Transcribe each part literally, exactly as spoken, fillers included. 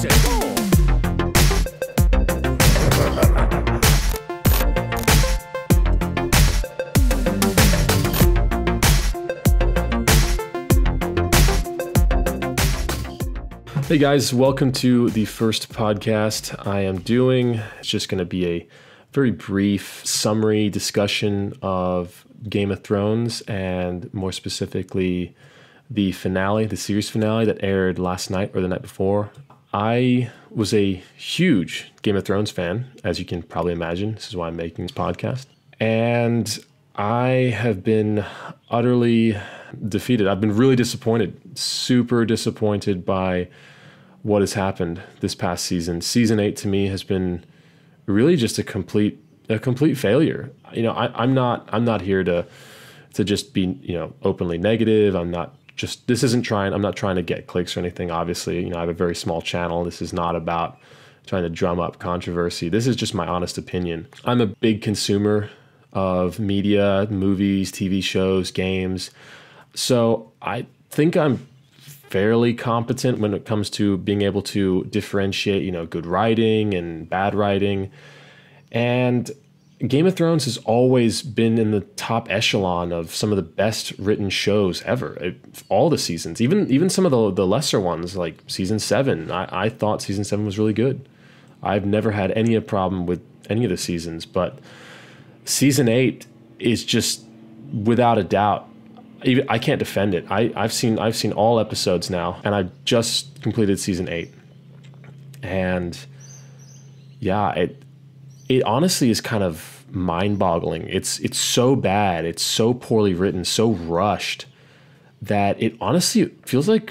Hey guys, welcome to the first podcast I am doing. It's just going to be a very brief summary discussion of Game of Thrones, and more specifically the finale, the series finale that aired last night or the night before. I was a huge Game of Thrones fan, as you can probably imagine. This is why I'm making this podcast. And I have been utterly defeated. I've been really disappointed, super disappointed by what has happened this past season. Season eight to me has been really just a complete a complete failure. You know, I, I'm not I'm not here to to just be, you know, openly negative. I'm not just this isn't trying I'm not trying to get clicks or anything. Obviously, you know, I have a very small channel. This is not about trying to drum up controversy. This is just my honest opinion. I'm a big consumer of media, movies, T V shows, games. So I think I'm fairly competent when it comes to being able to differentiate, you know, good writing and bad writing. And Game of Thrones has always been in the top echelon of some of the best written shows ever. It, all the seasons, even even some of the, the lesser ones, like season seven. I, I thought season seven was really good. I've never had any problem with any of the seasons, but season eight is just, without a doubt, even, I can't defend it. I, I've seen I've seen all episodes now, and I've just completed season eight. And yeah, it it honestly is kind of mind-boggling. It's it's so bad. It's so poorly written, so rushed, that it honestly feels like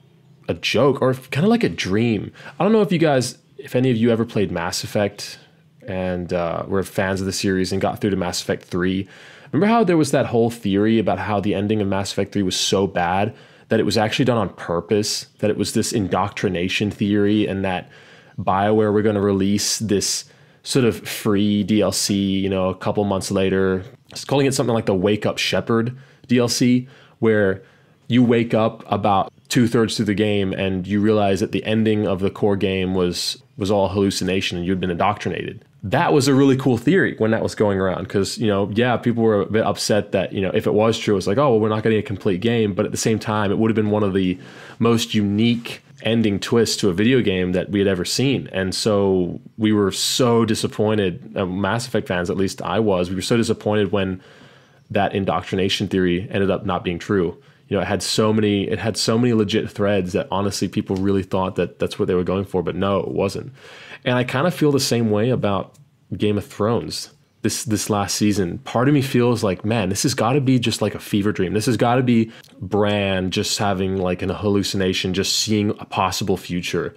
a joke, or kind of like a dream. I don't know if you guys, if any of you ever played Mass Effect and uh, were fans of the series and got through to Mass Effect three. Remember how there was that whole theory about how the ending of Mass Effect three was so bad that it was actually done on purpose, that it was this indoctrination theory, and that BioWare were going to release this sort of free D L C, you know, a couple months later, just calling it something like the Wake Up Shepherd D L C, where you wake up about two-thirds through the game and you realize that the ending of the core game was was all hallucination and you'd been indoctrinated. That was a really cool theory when that was going around, because, you know, yeah, people were a bit upset that, you know, if it was true, it's like, oh, well, we're not getting a complete game. But at the same time, it would have been one of the most unique ending twists to a video game that we had ever seen. And so we were so disappointed, uh, Mass Effect fans, at least I was, we were so disappointed when that indoctrination theory ended up not being true. You know, it had so many, it had so many legit threads that honestly people really thought that that's what they were going for, but no, it wasn't. And I kind of feel the same way about Game of Thrones this this last season. Part of me feels like, man, this has got to be just like a fever dream. This has got to be Bran just having like an hallucination, just seeing a possible future.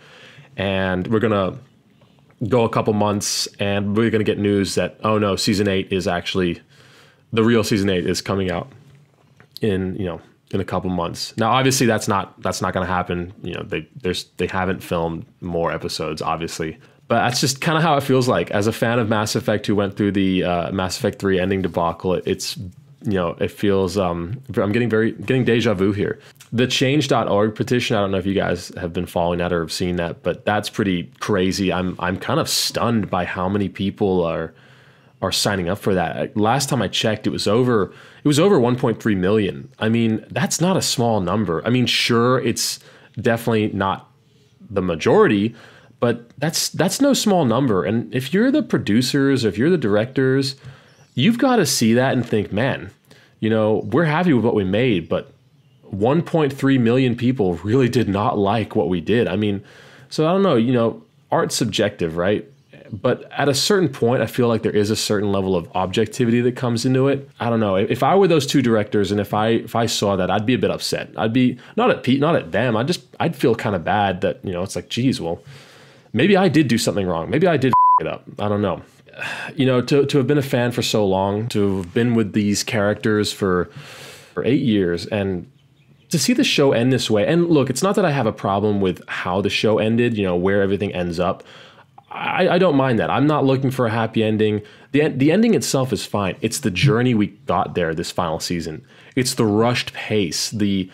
And we're going to go a couple months and we're going to get news that, oh no, season eight is actually, the real season eight is coming out in, you know, in a couple months. Now, obviously that's not, that's not going to happen. You know, they, there's, they haven't filmed more episodes, obviously. But that's just kind of how it feels like. As a fan of Mass Effect who went through the uh, Mass Effect three ending debacle, it, it's, you know, it feels, um, I'm getting very, getting deja vu here. The change dot org petition, I don't know if you guys have been following that or have seen that, but that's pretty crazy. I'm, I'm kind of stunned by how many people are, are signing up for that. Last time I checked, it was over, it was over one point three million. I mean, that's not a small number. I mean, sure, it's definitely not the majority, but that's that's no small number. And if you're the producers, or if you're the directors, you've got to see that and think, man, you know, we're happy with what we made, but one point three million people really did not like what we did. I mean, so I don't know, you know, art's subjective, right? But at a certain point, I feel like there is a certain level of objectivity that comes into it. I don't know. If I were those two directors and if I if I saw that, I'd be a bit upset. I'd be not at Pete, not at them. I just I'd feel kind of bad that, you know, it's like, geez, well, maybe I did do something wrong. Maybe I did f- it up. I don't know. You know, to to have been a fan for so long, to have been with these characters for for eight years, and to see the show end this way. And look, it's not that I have a problem with how the show ended, you know, where everything ends up. I, I don't mind that. I'm not looking for a happy ending. The, the ending itself is fine. It's the journey we got there this final season. It's the rushed pace, the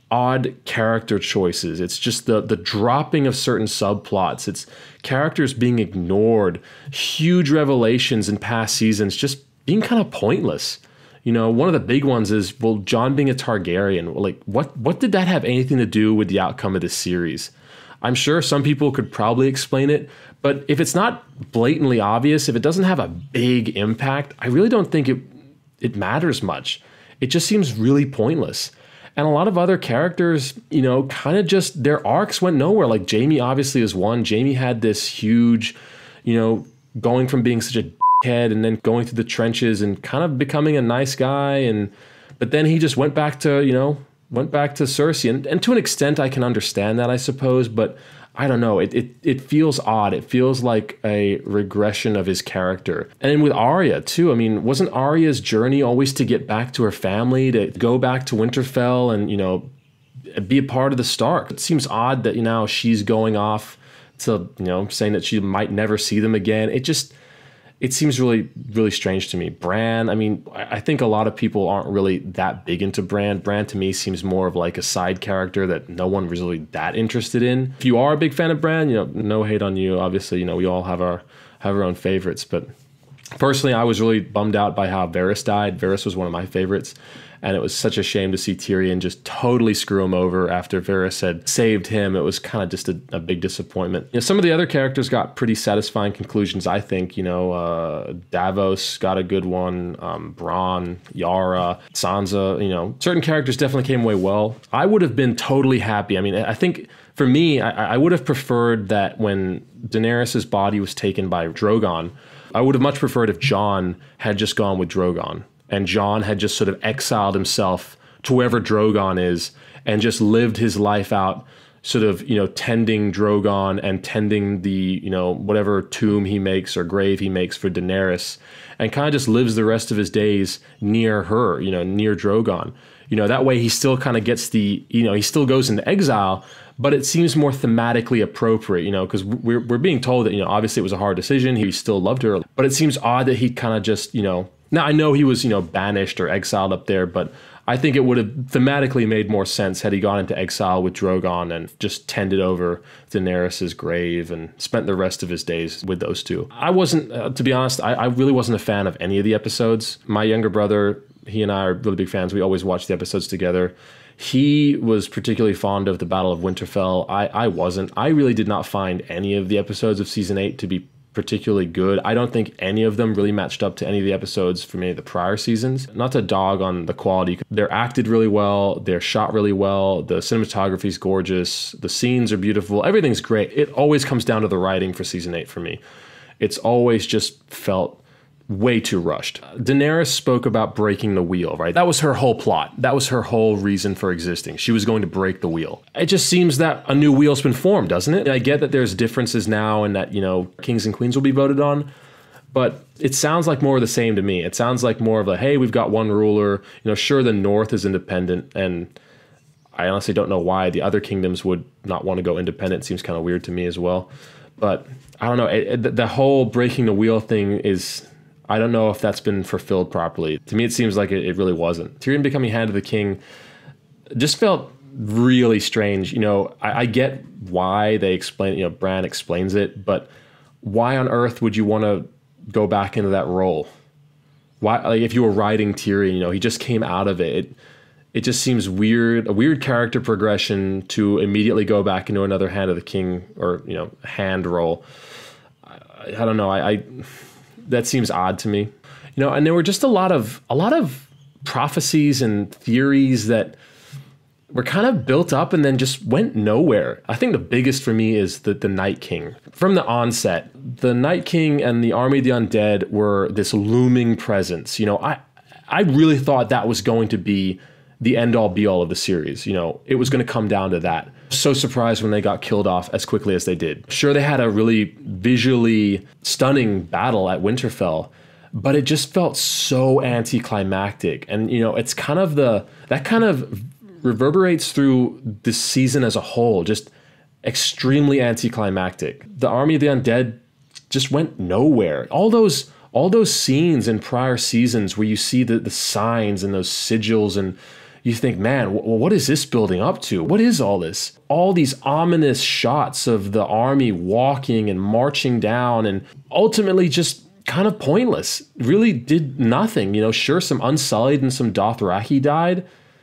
odd character choices. It's just the the dropping of certain subplots. It's characters being ignored, huge revelations in past seasons just being kind of pointless. You know, one of the big ones is, well, Jon being a Targaryen. Like, what what did that have anything to do with the outcome of this series? I'm sure some people could probably explain it, but if it's not blatantly obvious, if it doesn't have a big impact, I really don't think it it matters much. It just seems really pointless. And a lot of other characters, you know, kind of just, their arcs went nowhere. Like Jaime obviously is one. Jaime had this huge, you know, going from being such a head and then going through the trenches and kind of becoming a nice guy. And but then he just went back to, you know, went back to Cersei. And, and to an extent, I can understand that, I suppose. But I don't know. It, it it feels odd. It feels like a regression of his character. And then with Arya, too. I mean, wasn't Arya's journey always to get back to her family, to go back to Winterfell and, you know, be a part of the Stark? It seems odd that, you know, she's going off to, you know, saying that she might never see them again. It just... It seems really, really strange to me. Bran, I mean, I think a lot of people aren't really that big into Bran. Bran to me seems more of like a side character that no one was really that interested in. If you are a big fan of Bran, you know, no hate on you. Obviously, you know, we all have our have our own favorites. But personally, I was really bummed out by how Varys died. Varys was one of my favorites. And it was such a shame to see Tyrion just totally screw him over after Varys had saved him. It was kind of just a, a big disappointment. You know, some of the other characters got pretty satisfying conclusions, I think. You know, uh, Davos got a good one. Um, Bronn, Yara, Sansa, you know, certain characters definitely came away well. I would have been totally happy. I mean, I think for me, I, I would have preferred that when Daenerys' body was taken by Drogon, I would have much preferred if Jon had just gone with Drogon. And Jon had just sort of exiled himself to wherever Drogon is and just lived his life out sort of, you know, tending Drogon and tending the, you know, whatever tomb he makes or grave he makes for Daenerys, and kind of just lives the rest of his days near her, you know, near Drogon. You know, that way he still kind of gets the, you know, he still goes into exile, but it seems more thematically appropriate, you know, because we're, we're being told that, you know, obviously it was a hard decision. He still loved her, but it seems odd that he kind of just, you know, now, I know he was, you know, banished or exiled up there, but I think it would have thematically made more sense had he gone into exile with Drogon and just tended over Daenerys' grave and spent the rest of his days with those two. I wasn't, uh, to be honest, I, I really wasn't a fan of any of the episodes. My younger brother, he and I are really big fans. We always watch the episodes together. He was particularly fond of the Battle of Winterfell. I, I wasn't. I really did not find any of the episodes of season eight to be particularly good. I don't think any of them really matched up to any of the episodes from any of the prior seasons. Not to dog on the quality. They're acted really well. They're shot really well. The cinematography is gorgeous. The scenes are beautiful. Everything's great. It always comes down to the writing for season eight for me. It's always just felt way too rushed. Daenerys spoke about breaking the wheel, right? That was her whole plot. That was her whole reason for existing. She was going to break the wheel. It just seems that a new wheel's been formed, doesn't it? I get that there's differences now and that, you know, kings and queens will be voted on, but it sounds like more of the same to me. It sounds like more of a, hey, we've got one ruler. You know, sure, the North is independent, and I honestly don't know why the other kingdoms would not want to go independent. It seems kind of weird to me as well. But I don't know. It, it, the whole breaking the wheel thing is, I don't know if that's been fulfilled properly. To me, it seems like it, it really wasn't. Tyrion becoming Hand of the King just felt really strange. You know, I, I get why they explain, you know, Bran explains it, but why on earth would you want to go back into that role? Why, like, if you were writing Tyrion, you know, he just came out of it. It, it just seems weird, a weird character progression to immediately go back into another Hand of the King or, you know, hand role. I, I don't know. I, I that seems odd to me, you know. And there were just a lot of a lot of prophecies and theories that were kind of built up and then just went nowhere. I think the biggest for me is the, the Night King. From the onset, the Night King and the Army of the Undead were this looming presence. You know, I I really thought that was going to be the end-all be-all of the series. You know, it was going to come down to that. So surprised when they got killed off as quickly as they did. Sure, they had a really visually stunning battle at Winterfell, but it just felt so anticlimactic. And, you know, it's kind of the, that kind of reverberates through the season as a whole, just extremely anticlimactic. The Army of the Undead just went nowhere. All those all those scenes in prior seasons where you see the, the signs and those sigils and, you think, man, w- what is this building up to? What is all this? All these ominous shots of the army walking and marching down and ultimately just kind of pointless. Really did nothing. You know, sure, some Unsullied and some Dothraki died,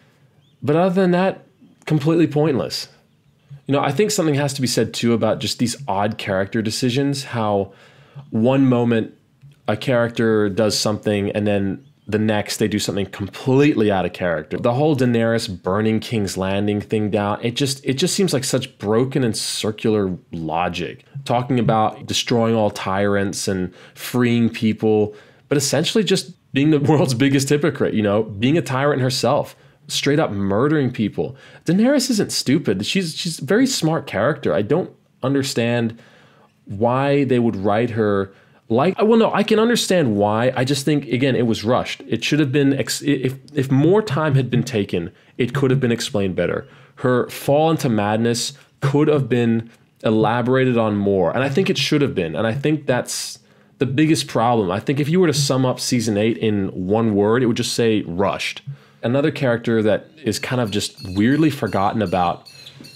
but other than that, completely pointless. You know, I think something has to be said too about just these odd character decisions, how one moment a character does something and then the next they do something completely out of character. The whole Daenerys burning King's Landing thing down, it just it just seems like such broken and circular logic. Talking about destroying all tyrants and freeing people, but essentially just being the world's biggest hypocrite, you know, being a tyrant herself, straight up murdering people. Daenerys isn't stupid. She's she's a very smart character. I don't understand why they would write her like, well, no, I can understand why. I just think, again, it was rushed. It should have been, ex- if if more time had been taken, it could have been explained better. Her fall into madness could have been elaborated on more, and I think it should have been. And I think that's the biggest problem. I think if you were to sum up season eight in one word, it would just say rushed. Another character that is kind of just weirdly forgotten about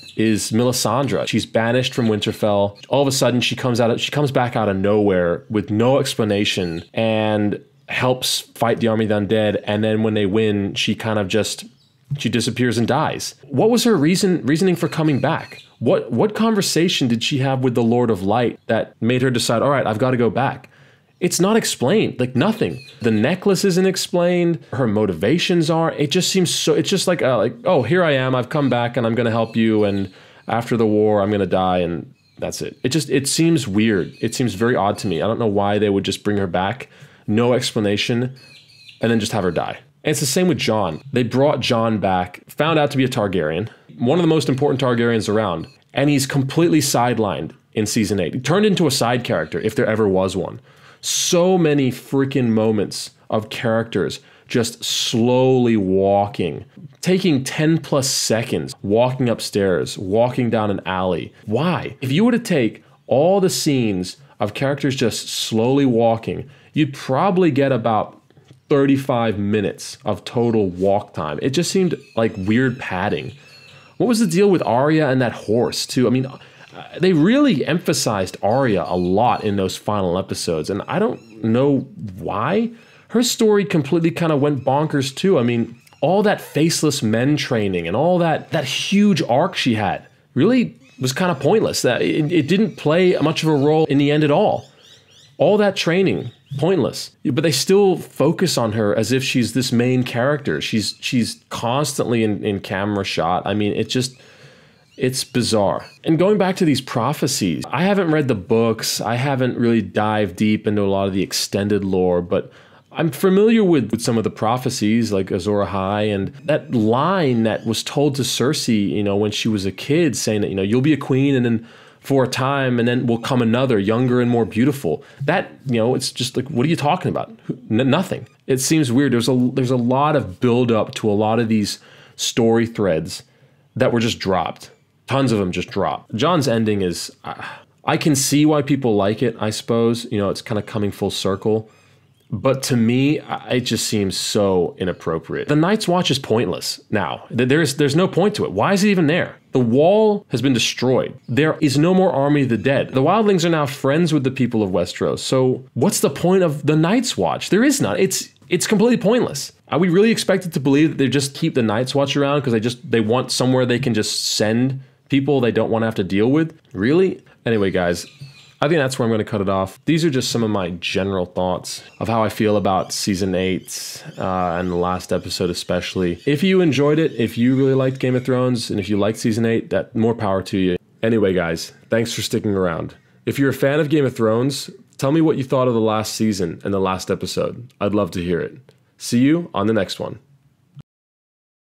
is Melisandre. She's banished from Winterfell. All of a sudden, she comes out. Of, she comes back out of nowhere with no explanation and helps fight the army of the undead. And then when they win, she kind of just she disappears and dies. What was her reason reasoning for coming back? What what conversation did she have with the Lord of Light that made her decide, all right, I've got to go back? It's not explained, like nothing. The necklace isn't explained. Her motivations are. It just seems so. It's just like, uh, like, oh, here I am. I've come back, and I'm going to help you. And after the war, I'm going to die, and that's it. It just it seems weird. It seems very odd to me. I don't know why they would just bring her back, no explanation, and then just have her die. And it's the same with Jon. They brought Jon back, found out to be a Targaryen, one of the most important Targaryens around, and he's completely sidelined in season eight. He turned into a side character, if there ever was one. So many freaking moments of characters just slowly walking, taking ten plus seconds, walking upstairs, walking down an alley. Why? If you were to take all the scenes of characters just slowly walking, you'd probably get about thirty-five minutes of total walk time. It just seemed like weird padding. What was the deal with Arya and that horse too? I mean, they really emphasized Arya a lot in those final episodes, and I don't know why. Her story completely kind of went bonkers too. I mean, all that faceless men training and all that that huge arc she had really was kind of pointless. That it, it didn't play much of a role in the end at all. All that training, pointless. But they still focus on her as if she's this main character. She's she's constantly in, in camera shot. I mean, it just... It's bizarre. And going back to these prophecies, I haven't read the books. I haven't really dived deep into a lot of the extended lore, but I'm familiar with, with some of the prophecies like Azor Ahai and that line that was told to Cersei, you know, when she was a kid saying that, you know, you'll be a queen and then for a time and then will come another younger and more beautiful. That, you know, it's just like, what are you talking about? N- nothing. It seems weird. There's a, there's a lot of build up to a lot of these story threads that were just dropped. Tons of them just drop. Jon's ending is, uh, I can see why people like it, I suppose. You know, it's kind of coming full circle. But to me, it just seems so inappropriate. The Night's Watch is pointless now. There's, there's no point to it. Why is it even there? The wall has been destroyed. There is no more army of the dead. The wildlings are now friends with the people of Westeros. So what's the point of the Night's Watch? There is none. It's it's completely pointless. Are we really expected to believe that they just keep the Night's Watch around because they just they want somewhere they can just send people they don't want to have to deal with? Really? Anyway, guys, I think that's where I'm going to cut it off. These are just some of my general thoughts of how I feel about season eight uh, and the last episode especially. If you enjoyed it, if you really liked Game of Thrones, and if you liked season eight, that more power to you. Anyway, guys, thanks for sticking around. If you're a fan of Game of Thrones, tell me what you thought of the last season and the last episode. I'd love to hear it. See you on the next one.